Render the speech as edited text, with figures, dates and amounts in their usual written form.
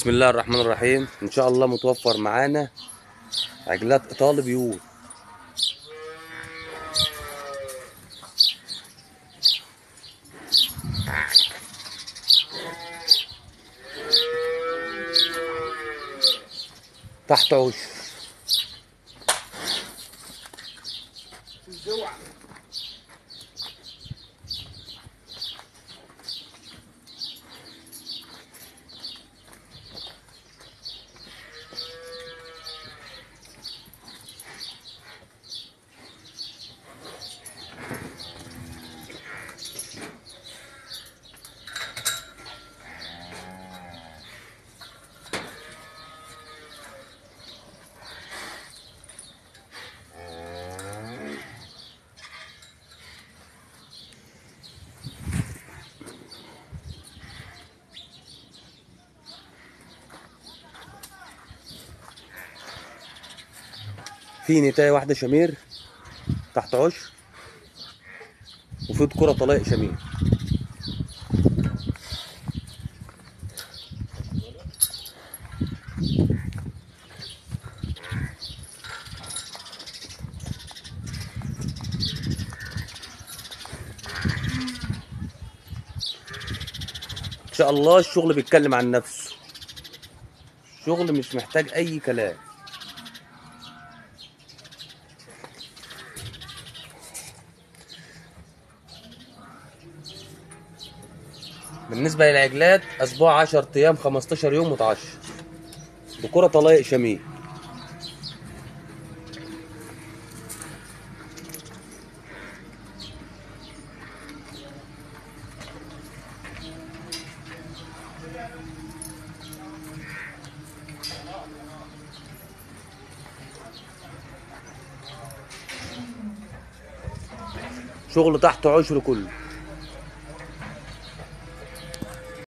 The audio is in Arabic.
بسم الله الرحمن الرحيم. ان شاء الله متوفر معانا عجلات ايطالي بيور. تحت عش. في نتاية واحدة شمير تحت عش، وفي كرة طلاق شمير. ان شاء الله الشغل بيتكلم عن نفسه، الشغل مش محتاج اي كلام. بالنسبة للعجلات اسبوع 10 ايام 15 يوم متعشر بكرة طلاق شمير. شغل تحت عشر كله.